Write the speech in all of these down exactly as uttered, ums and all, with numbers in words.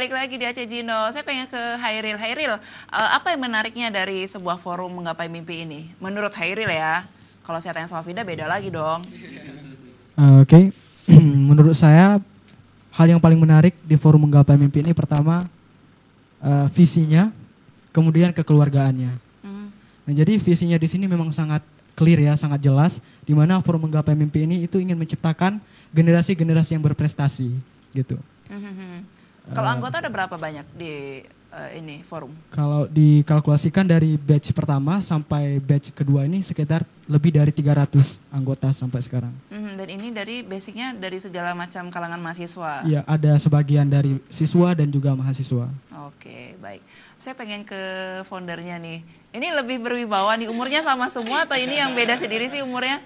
balik lagi di Aceh Gino. Saya pengen ke Hairil. Hairil, uh, apa yang menariknya dari sebuah forum menggapai mimpi ini? Menurut Hairil ya, kalau saya tanya sama Vida beda lagi dong. Uh, Oke, okay. Menurut saya hal yang paling menarik di forum menggapai mimpi ini pertama uh, visinya, kemudian kekeluargaannya. Mm. Nah, jadi visinya di sini memang sangat clear ya, sangat jelas, di mana forum menggapai mimpi ini itu ingin menciptakan generasi-generasi yang berprestasi, gitu. Mm-hmm. Kalau uh, anggota ada berapa banyak di uh, ini forum? Kalau dikalkulasikan dari batch pertama sampai batch kedua ini sekitar lebih dari tiga ratus anggota sampai sekarang. Mm-hmm. Dan ini dari basicnya dari segala macam kalangan mahasiswa? Iya, ada sebagian dari siswa dan juga mahasiswa. Oke, baik. Saya pengen ke foundernya nih. Ini lebih berwibawa nih, umurnya sama semua atau ini yang beda sendiri sih umurnya?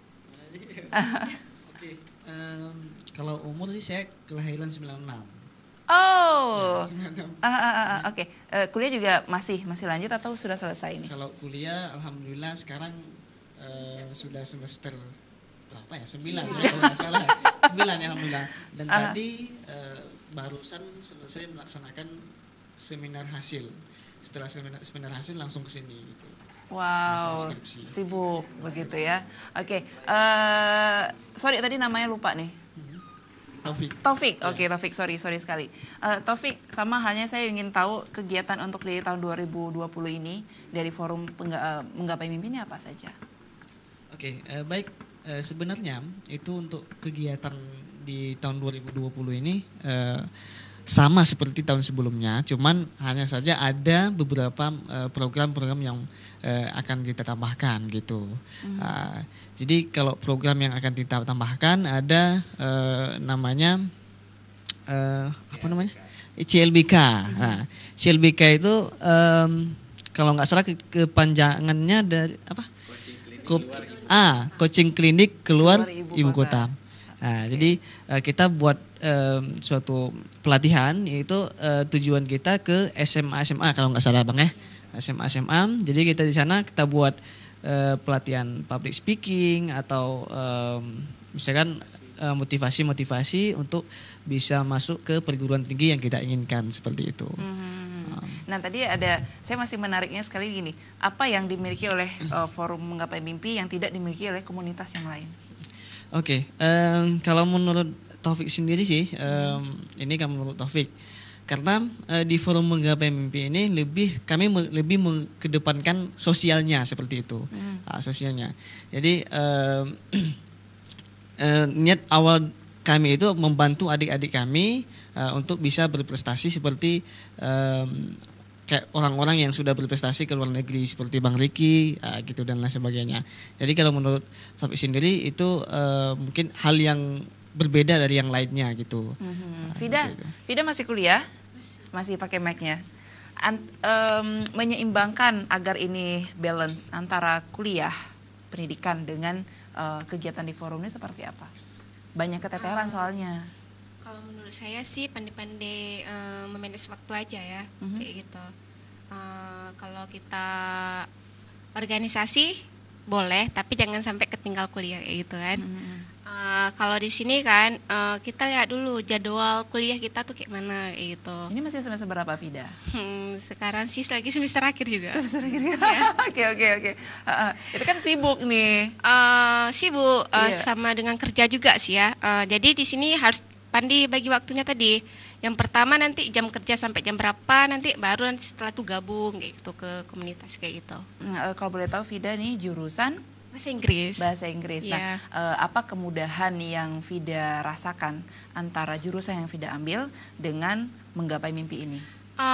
Oke, um, kalau umur sih saya kelahiran sembilan enam. Oh, ya, ah, ah, ah, oke. Okay. Uh, kuliah juga masih masih lanjut atau sudah selesai ini? Kalau kuliah, alhamdulillah sekarang uh, sudah semester berapa ya? Sembilan, kalau nggak salah. Sembilan ya alhamdulillah. Dan uh. tadi uh, barusan selesai melaksanakan seminar hasil. Setelah seminar, seminar hasil langsung ke sini gitu. Wow, sibuk begitu ya. Oke, okay. uh, sorry tadi namanya lupa nih. Taufik. Taufik, oke okay, Taufik, sorry, sorry sekali. Uh, Taufik, sama halnya saya ingin tahu kegiatan untuk di tahun dua ribu dua puluh ini dari forum pengga, uh, menggapai mimpi ini apa saja? Oke, okay, uh, baik. Uh, sebenarnya itu untuk kegiatan di tahun dua ribu dua puluh ini uh, sama seperti tahun sebelumnya, cuman hanya saja ada beberapa program-program uh, yang uh, akan kita tambahkan gitu. Mm-hmm. Uh, jadi kalau program yang akan kita tambahkan ada uh, namanya uh, apa namanya C L B K. Mm-hmm. Nah, C L B K itu um, kalau nggak salah ke kepanjangannya dari apa? Ko- ah, coaching klinik keluar, keluar ibu, ibu kota. kota. Nah, okay. Jadi uh, kita buat um, suatu pelatihan yaitu uh, tujuan kita ke S M A S M A kalau nggak salah Bang ya. S M A S M A. Jadi kita di sana kita buat uh, pelatihan public speaking atau um, misalkan uh, motivasi-motivasi untuk bisa masuk ke perguruan tinggi yang kita inginkan seperti itu. Hmm. Um. Nah, tadi ada saya masih menariknya sekali gini, apa yang dimiliki oleh uh, forum menggapai mimpi yang tidak dimiliki oleh komunitas yang lain? Oke, okay, um, kalau menurut Taufik sendiri sih, um, ini kan menurut Taufik, karena uh, di forum menggapai mimpi ini lebih kami me, lebih mengedepankan sosialnya seperti itu, hmm. uh, sosialnya. Jadi um, uh, niat awal kami itu membantu adik-adik kami uh, untuk bisa berprestasi seperti um, kayak orang-orang yang sudah berprestasi ke luar negeri seperti Bang Riki uh, gitu dan lain sebagainya. Jadi kalau menurut Taufik sendiri itu uh, mungkin hal yang berbeda dari yang lainnya gitu. Mm-hmm. Vida, gitu. Vida masih kuliah? Masih, masih pakai mic-nya. Ant, um, menyeimbangkan agar ini balance antara kuliah, pendidikan dengan uh, kegiatan di forum ini seperti apa? Banyak keteteran uh, soalnya. Kalau menurut saya sih pandai-pandai uh, memanage waktu aja ya, mm-hmm. kayak gitu. Uh, kalau kita organisasi boleh, tapi jangan sampai ketinggal kuliah kayak gitu kan. Mm-hmm. Uh, kalau di sini kan uh, kita lihat dulu jadwal kuliah kita tuh kayak mana kayak gitu. Ini masih semester berapa Vida? Hmm, sekarang sih lagi semester akhir juga. Semester akhir ya. Oke oke oke. Itu kan sibuk nih. Uh, sibuk uh, yeah. sama dengan kerja juga sih ya. Uh, jadi di sini harus pandai bagi waktunya tadi. Yang pertama nanti jam kerja sampai jam berapa, nanti baru nanti setelah itu gabung kayak gitu ke komunitas kayak gitu. Nah, kalau boleh tahu Vida nih jurusan Bahasa Inggris. Bahasa Inggris. Yeah. Nah, uh, apa kemudahan yang Vida rasakan antara jurusan yang Vida ambil dengan menggapai mimpi ini?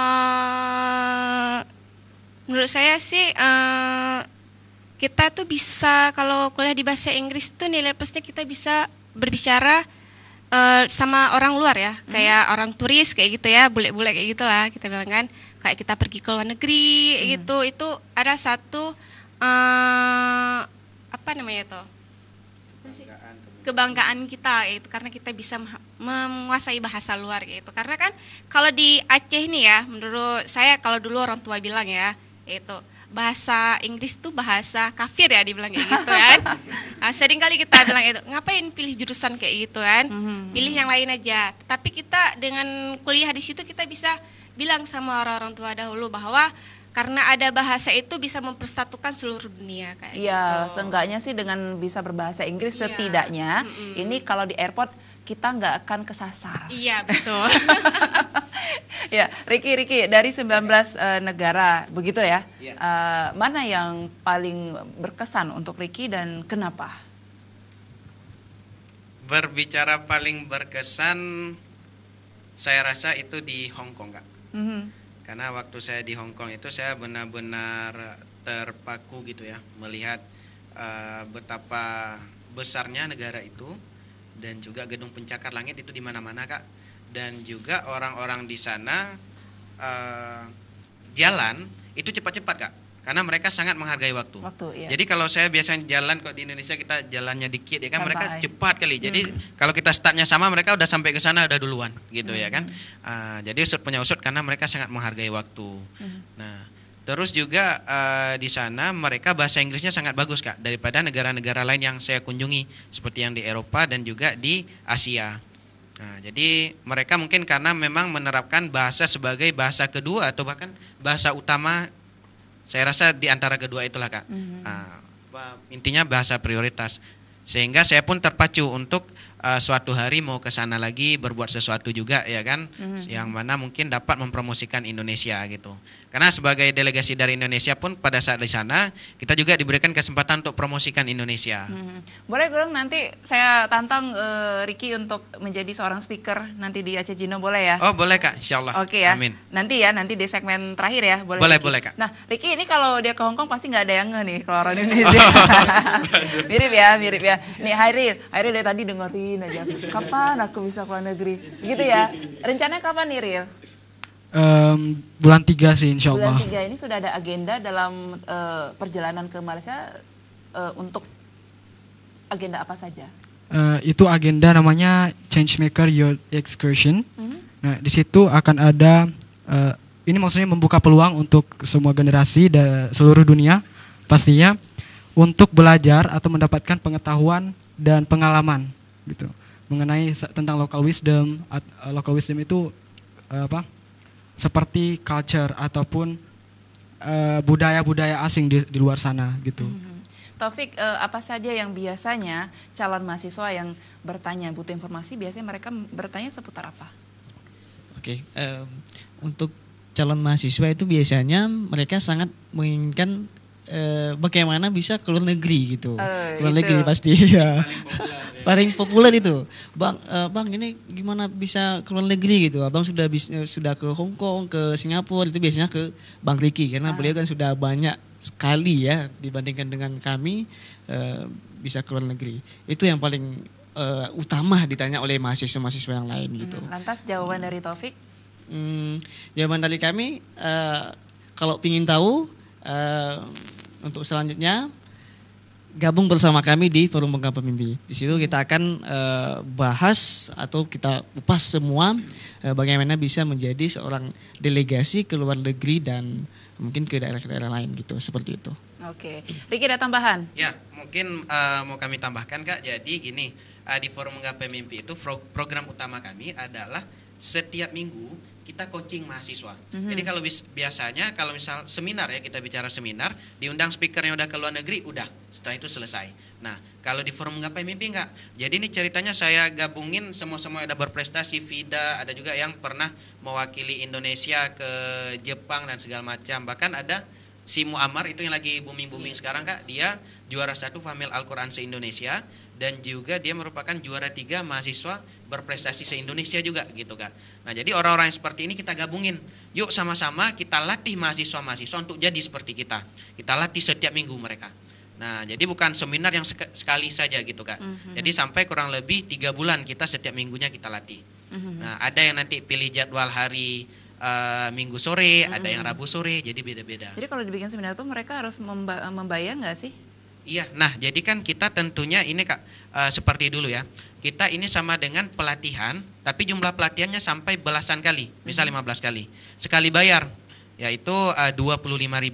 Uh, menurut saya sih uh, kita tuh bisa kalau kuliah di bahasa Inggris tuh nilai plusnya kita bisa berbicara uh, sama orang luar ya, hmm. kayak orang turis kayak gitu ya, bule-bule kayak gitulah kita bilang kan, kayak kita pergi ke luar negeri hmm. gitu, itu ada satu uh, apa namanya itu kebanggaan, kebanggaan kita yaitu karena kita bisa menguasai bahasa luar gitu. Karena kan kalau di Aceh ini ya, menurut saya kalau dulu orang tua bilang ya, yaitu bahasa Inggris tuh bahasa kafir ya dibilang kayak gitu kan. Nah, sering kali kita bilang itu, ngapain pilih jurusan kayak gitu kan, pilih yang lain aja. Tapi kita dengan kuliah di situ kita bisa bilang sama orang-orang tua dahulu bahwa karena ada bahasa itu bisa mempersatukan seluruh dunia kayak Iya, gitu. seenggaknya sih dengan bisa berbahasa Inggris Iya. setidaknya Mm-mm. ini kalau di airport kita nggak akan kesasar. Iya betul. Ya, Ricky, Ricky dari sembilan belas eh, negara begitu ya. Iya. Eh, mana yang paling berkesan untuk Ricky dan kenapa? Berbicara paling berkesan, saya rasa itu di Hong Kong, Kak. Mhm. Karena waktu saya di Hong Kong itu saya benar-benar terpaku gitu ya, melihat uh, betapa besarnya negara itu dan juga gedung pencakar langit itu di mana-mana, Kak. Dan juga orang-orang di sana uh, jalan itu cepat-cepat, Kak. Karena mereka sangat menghargai waktu. Waktu, iya. Jadi kalau saya biasanya jalan kok di Indonesia kita jalannya dikit ya kan, Santai. mereka cepat kali. Jadi kalau kita startnya sama mereka udah sampai ke sana udah duluan gitu ya kan. Ah, jadi usut punya usut karena mereka sangat menghargai waktu. Nah, terus juga ah, di sana mereka bahasa Inggrisnya sangat bagus, Kak, daripada negara-negara lain yang saya kunjungi seperti yang di Eropa dan juga di Asia. Nah, jadi mereka mungkin karena memang menerapkan bahasa sebagai bahasa kedua atau bahkan bahasa utama. Saya rasa di antara kedua itulah, Kak. Ah, apa, intinya bahasa prioritas. Sehingga saya pun terpacu untuk uh, suatu hari mau ke sana lagi berbuat sesuatu juga ya kan, yang mana mungkin dapat mempromosikan Indonesia gitu. Karena sebagai delegasi dari Indonesia pun pada saat di sana kita juga diberikan kesempatan untuk promosikan Indonesia. Mhm. Boleh dong nanti saya tantang eh, Ricky untuk menjadi seorang speaker nanti di Aceh Gino, boleh ya? Oh boleh, Kak, insya Allah. Oke ya. Amin. Nanti ya, nanti di segmen terakhir ya, boleh. Boleh, Ricky? boleh, Kak. Nah, Ricky ini kalau dia ke Hong Kong pasti nggak ada yang nge nih kalau orang Indonesia. Mirip ya, mirip ya. Nih Hairil, Hairil dari tadi dengerin aja. Kapan aku bisa ke luar negeri? Gitu ya. Rencananya kapan nih, Ril? Em, bulan tiga sih insya Bulan Allah. tiga ini sudah ada agenda dalam eh, perjalanan ke Malaysia eh, untuk agenda apa saja? Eh, itu agenda namanya Changemaker Youth Excursion. Mhm. Nah, di situ akan ada eh, ini maksudnya membuka peluang untuk semua generasi dan seluruh dunia pastinya untuk belajar atau mendapatkan pengetahuan dan pengalaman gitu mengenai se- tentang local wisdom. At- eh, local wisdom itu eh, apa? Seperti culture ataupun eh, budaya-budaya asing di, di luar sana gitu. Mhm. Taufik, eh, apa saja yang biasanya calon mahasiswa yang bertanya butuh informasi biasanya mereka bertanya seputar apa? Oke, em, untuk calon mahasiswa itu biasanya mereka sangat menginginkan eh, bagaimana bisa ke luar negeri gitu. Eh, Keluar itu. negeri pasti ya. Paling populer itu, bang, eh, bang ini gimana bisa ke luar negeri gitu. Abang sudah bis, eh, sudah ke Hong Kong, ke Singapura, itu biasanya ke Bang Ricky karena beliau kan sudah banyak sekali ya dibandingkan dengan kami eh, bisa ke luar negeri. Itu yang paling eh, utama ditanya oleh mahasiswa-mahasiswa yang lain gitu. Hmm, Lantas jawaban dari Taufik? Hmm, jawaban dari kami eh, kalau ingin tahu eh, untuk selanjutnya gabung bersama kami di Forum Penggapai Mimpi. Di situ kita akan eh, bahas atau kita kupas semua eh, bagaimana bisa menjadi seorang delegasi ke luar negeri dan mungkin ke daerah-daerah lain gitu, seperti itu. Oke, Ricky ada tambahan? Ya, mungkin uh, mau kami tambahkan, Kak. Jadi gini, uh, di Forum Menggapai Mimpi itu pro- program utama kami adalah setiap minggu kita coaching mahasiswa. Mhm. Jadi kalau bis- biasanya kalau misal seminar ya, kita bicara seminar, diundang speaker yang udah ke luar negeri, udah, setelah itu selesai. Nah, kalau di Forum Menggapai Mimpi enggak. Jadi ini ceritanya saya gabungin semua-semua yang ada berprestasi, Vida, ada juga yang pernah mewakili Indonesia ke Jepang dan segala macam. Bahkan ada si Muammar itu yang lagi booming-booming sekarang, Kak. Dia juara satu Famil Al-Quran se-Indonesia dan juga dia merupakan juara tiga mahasiswa berprestasi se-Indonesia juga gitu, Kak. Nah, jadi orang-orang yang seperti ini kita gabungin. Yuk sama-sama kita latih mahasiswa-mahasiswa untuk jadi seperti kita. Kita latih setiap minggu mereka. Nah, jadi bukan seminar yang sek- sekali saja gitu, Kak. Mhm. Jadi sampai kurang lebih tiga bulan kita setiap minggunya kita latih. Mhm. Nah, ada yang nanti pilih jadwal hari eh, Minggu sore, ada yang Rabu sore, jadi beda-beda. Jadi kalau dibikin seminar itu mereka harus memba- membayar nggak sih? Iya, nah jadi kan kita tentunya ini, Kak, eh, seperti dulu ya. Kita ini sama dengan pelatihan, tapi jumlah pelatihannya sampai belasan kali, misal lima belas kali. Sekali bayar, yaitu eh, dua puluh lima ribu.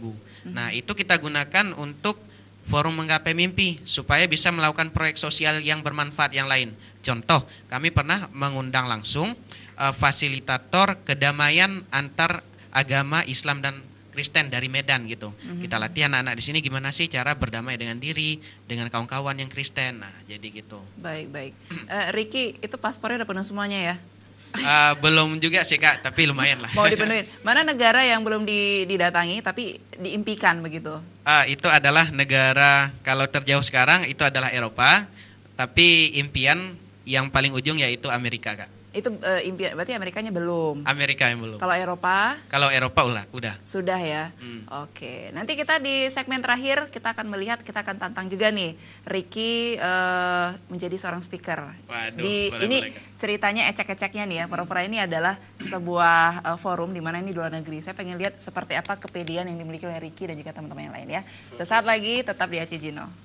Nah, itu kita gunakan untuk forum menggapai mimpi supaya bisa melakukan proyek sosial yang bermanfaat yang lain. Contoh, kami pernah mengundang langsung uh, fasilitator kedamaian antar agama Islam dan Kristen dari Medan gitu. Mm-hmm. Kita latih anak-anak di sini gimana sih cara berdamai dengan diri, dengan kawan-kawan yang Kristen. Nah, jadi gitu. Baik, baik. Uh, Ricky, itu paspornya udah penuh semuanya ya? Uh, belum juga sih Kak, tapi lumayan lah. Mau dipenuhin. Mana negara yang belum didatangi tapi diimpikan begitu? Uh, itu adalah negara, kalau terjauh sekarang itu adalah Eropa, tapi impian yang paling ujung yaitu Amerika Kak. Itu uh, impian, berarti Amerikanya belum? Amerika yang belum. Kalau Eropa? Kalau Eropa udah, udah. Sudah ya? Hmm. Oke, nanti kita di segmen terakhir kita akan melihat, kita akan tantang juga nih Ricky uh, menjadi seorang speaker. Waduh, di, boleh, ini boleh, ceritanya ecek-eceknya nih ya, pura-pura ini adalah sebuah uh, forum di mana ini di luar negeri. Saya pengen lihat seperti apa kepedean yang dimiliki oleh Ricky dan juga teman-teman yang lain ya. Sesaat lagi tetap di A C Jino.